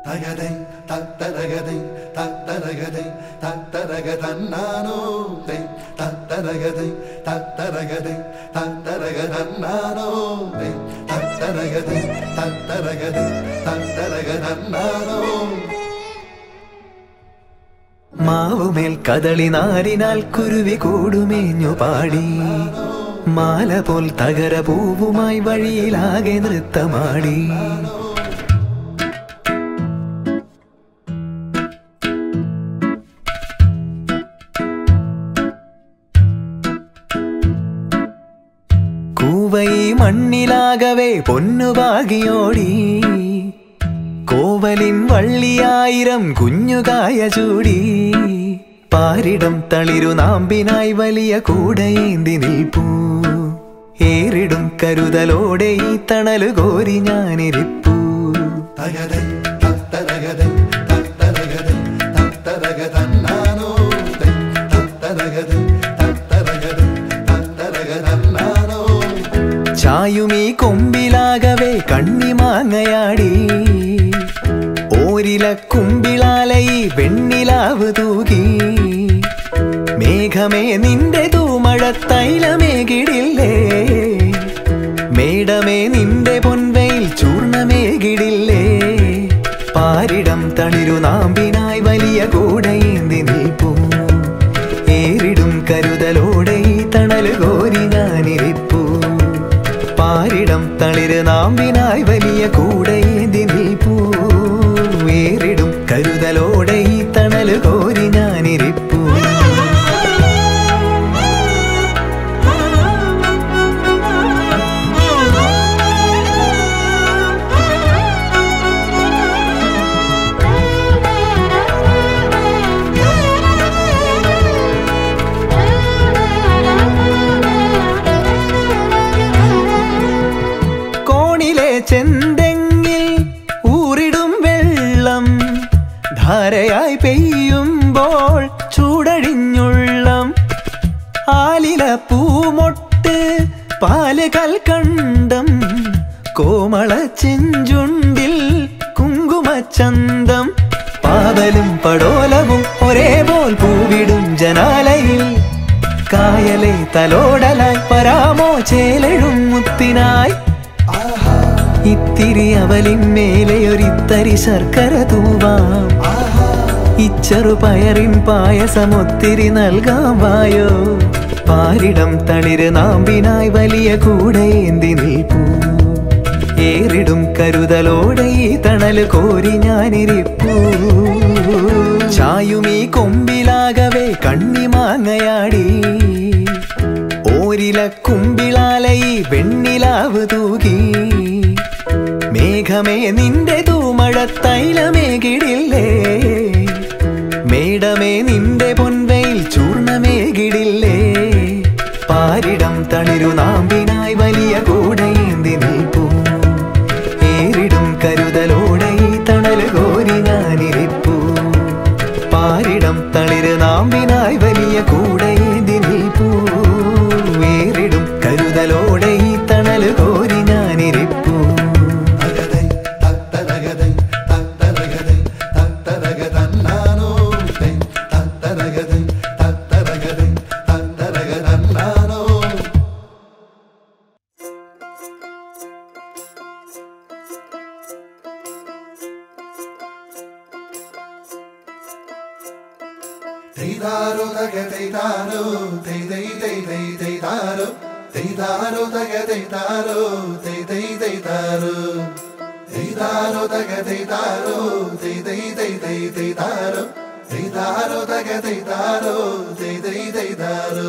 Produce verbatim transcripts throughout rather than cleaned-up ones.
തകതൈ തത്തരഗതൈ തത്തരഗതൈ തത്തരഗതന്നാനോ തൈ തത്തരഗതൈ തത്തരഗതൈ തത്തരഗതന്നാനോ തൈ തത്തരഗതൈ തത്തരഗതൈ തത്തരഗതന്നാനോ. മാവുമേൽ കദളി നാരിനാൽ കുരുവി കൂടുമേഞ്ഞു പാടി, മാല പോൽ തകര പൂവുമായി വഴിയിലാകെ നൃത്തമാടി. കൂവൈ മണ്ണിലാകവേ പൊന്നുപാകിയോടി, കോവലിൻ വള്ളിയായിരം കുഞ്ഞുകായ ചൂടി. പാരിടം തളിരു നാമ്പിനായി വലിയ കൂടയേന്തി നിൽപ്പൂ, ഏറിടും കരുതലോടെ ഈ തണലു കോരി ഞാനിരിപ്പൂ. തകതൈ തത്തരഗതൈ തത്തരഗതൈ തത്തരഗതന്നാനോ തൈ തത്തരഗതൈ തത്തരഗതൈ തത്തരഗതന്നാനോ. ചായുമീ കൊമ്പിലാകവേ കണ്ണിമാങ്ങയാടി, ഓരില കുമ്പിളാലൈ വെണ്ണിലാവ് തൂകി. മേഘമേ നിന്റെ തൂമഴ തൈലമേകിടില്ലേ, മേടമേ നിന്റെ പൊൻവയിൽ ചൂർണമേകിടില്ലേ. പാരിടം തളിരു നാമ്പിനായി വലിയ കൂടയേന്തി നിൽപ്പൂ, ഏറിടും കരുതലോടെ ഈ തണല് കോരി ഞാനിരിപ്പൂ. പാരിടം തളിര് നാമ്പിനായി വലിയ കൂടയേന്തി നിൽപ്പൂ, ഏറിടും കരുതലോടെ ഈ തണല് കോരി ഞാനിരിപ്പൂ. ചെന്തെങ്ങിൽ ഊറിടും വെള്ളം ധാരയായി പെയ്യുമ്പോൾ ചൂടഴിഞ്ഞുള്ളം. ആലില പൂമൊട്ട് പാല് കൽക്കണ്ടം, കോമള ചെഞ്ചുണ്ടിൽ കുങ്കുമച്ചന്തം. പാവലും പടോലവും ഒരേപോൽ പൂവിടും ജനാലയിൽ, കായലെ തലോടലായി പരാമോ ചേലഴും മുത്തിനായി. ഇത്തിരി അവലിന്മേലെയൊരിത്തരി ശർക്കര തൂവാം, ഇച്ചെറുപയറിൻ പായസമൊത്തിരി നൽകാം വായോ. പാരിടം തളിര് നാമ്പിനായി വലിയ കൂടയേന്തി നിൽപ്പൂ, ഏറിടും കരുതലോടെ ഈ തണല് കോരി ഞാനിരിപ്പൂ. ചായുമീ കൊമ്പിലാകവേ കണ്ണിമാങ്ങയാടി, ഓരില കുമ്പിളാലൈ വെണ്ണിലാവ് തൂകി. മേഘമേ നിന്റെ തൂമഴ തൈലമേകിടില്ലേ, മേടമേ നിന്റെ പൊൻവയിൽ ചൂർണമേകിടില്ലേ. പാരിടം തളിരു നാമ്പിനായി വലിയ കൂടയേന്തി നിൽപ്പൂ, ഏറിടും കരുതലോടെ ഈ തണല് കോരി ഞാനിരിപ്പൂ. പാരിടം തളിര് നാമ്പിനായി വലിയ കൂടയേന്തി നിൽപ്പൂ, ഏറിടും കരുതലോടെ ഈ തണല് കോരി ഞാനിരിപ്പൂ. Teidaro taga teidaro, tei tei tei tei teidaro, teidaro taga teidaro, tei tei teidaro, teidaro taga teidaro, tei tei tei tei teidaro, teidaro taga teidaro, tei tei teidaro.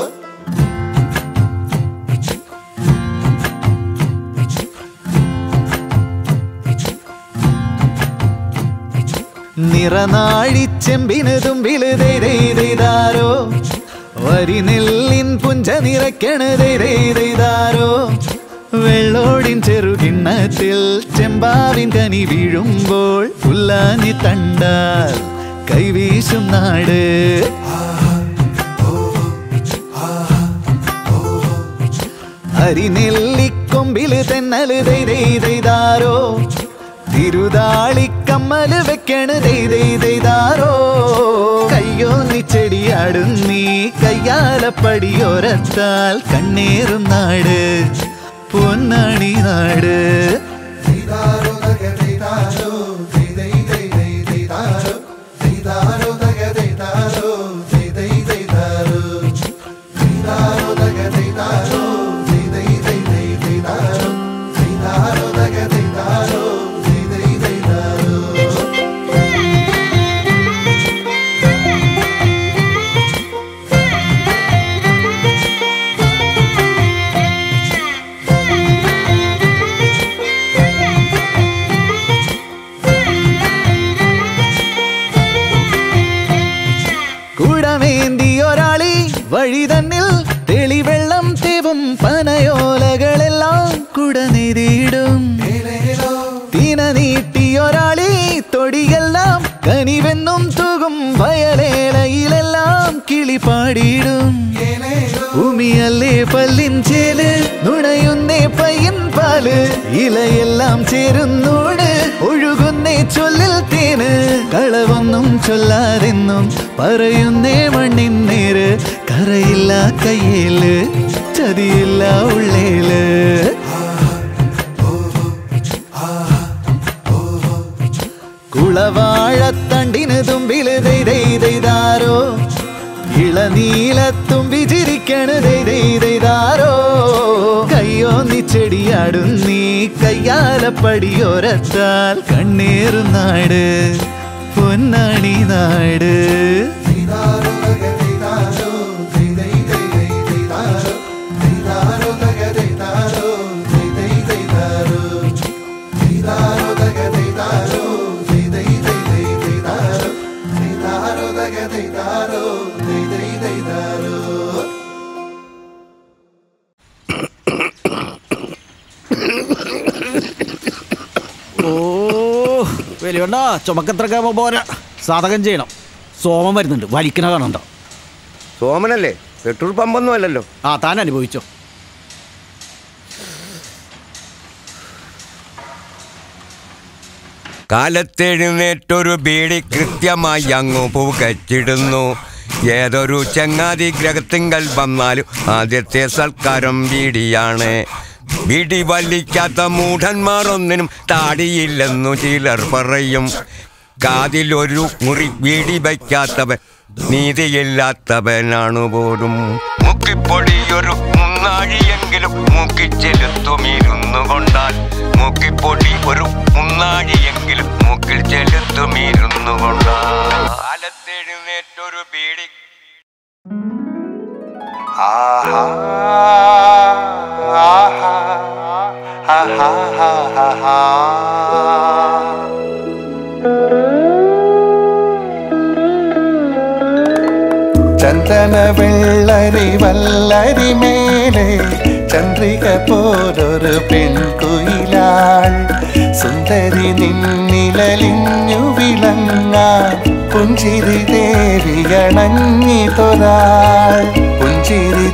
നിറനാഴിച്ചെമ്പിന് തുമ്പില് ദൈതാരോ, വരി നെല്ലിൻ പുഞ്ച നിറയ്ക്കണ് ദൈതാരോ. വെള്ളോടിൻ ചെറുകിണ്ണത്തിൽ ചെമ്പാവിൻ കനി വീഴുമ്പോൾ പുല്ലാഞ്ഞി തണ്ടാൽ കൈവീശും നാട്. അരിനെല്ലിക്കൊമ്പില് തെന്നല് ദൈതാരോ, തിരുതാളിക്കമ്മല് വെക്കണ് ദൈതാരോ കയ്യോന്നി ചെടിയാടുന്നീ കയ്യാലപ്പടിയോരത്താൽ കണ്ണേറും നാട് പൊന്നാണി നാട് വഴി തന്നിൽ തെളിവെള്ളം തേവും പനയോലകളെല്ലാം കുടനിരിടും തീന നീട്ടിയൊരാളി തൊടിയെല്ലാം കനിവെന്നും തൂകും വയലേലയിലെല്ലാം കിളിപാടിയിടും ഭൂമിയല്ലേ പല്ലിൻ ചേല് നുണയുന്നേ പയ്യൻ പാല് ഇലയെല്ലാം ചേരുന്നോട് ഒഴുകുന്നേ ചൊല്ലിൽ തേന് കളവൊന്നും ചൊല്ലാതെന്നും പറയുന്നേ മണ്ണിൻ നേര് കറയില്ല കയ്യേല് ചതിയില്ല ഉള്ളേല് കുളവാഴത്തണ്ടിന് തുമ്പില് ദൈതാരോ ഇളനീലത്തുമ്പി ചിരിക്കണ് ദൈതാരോ കയ്യോന്നി ചെടിയാടുന്നീ കയ്യാലപ്പടിയോരത്താൽ കണ്ണേറും നാട് പൊന്നാണി നാട് ഓ വലിയണ്ട ചുമക്കത്രക്ക പോരാ സാധകം ചെയ്യണം. സോമൻ വരുന്നുണ്ട്, വലിക്കണ കാണണ്ട. സോമനല്ലേ, പെട്രോൾ പമ്പൊന്നും അല്ലല്ലോ. ആ താൻ അനുഭവിച്ചോ. കാലത്തെഴുന്നേറ്റൊരു ബീഡി കൃത്യമായി അങ്ങു പുകച്ചിടുന്നു. ഏതൊരു ചങ്ങാതി ഗ്രഹത്തിങ്കൽ വന്നാലും ആദ്യത്തെ സൽക്കാരം ബീഡിയാണ്. ബീഡി വലിക്കാത്ത മൂഢന്മാർ ഒന്നിനും താടിയില്ലെന്നു ചിലർ പറയും. കാതിലൊരു മുറി ബീഡി വയ്ക്കാത്തവൻ നീതിയില്ലാത്തവനാണു പോലും. മുക്കിപ്പൊടിയൊരു മുന്നാഴിയെങ്കിലും മൂക്കിച്ചെലുത്തുമീരുന്നു കൊണ്ടാൽ മൂക്കിപ്പൊടി ഒരു മുന്നാഴിയെങ്കിലും മൂക്കിൽ ചെലുത്തുമീരുന്നു കൊണ്ടാൽ കാലത്തെഴുന്നേറ്റൊരു ബീഡി ആഹാ ആഹാ ആഹാ ആഹാ ചന്ദന വെള്ളരി വല്ലരി മേലെ ചന്ദ്രിക പോലൊരു പെൺകുയിലാൾ സുന്ദരി നിന്നിലലിഞ്ഞു വിളങ്ങാൻ പുഞ്ചിരി ദേവിയണഞ്ഞിതൊരാൾ പുഞ്ചിരി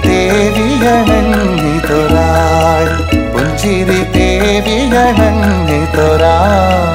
ദേവിയണഞ്ഞിതൊരാൾ പുഞ്ചിരി ദേവിയണഞ്ഞിതൊരാൾ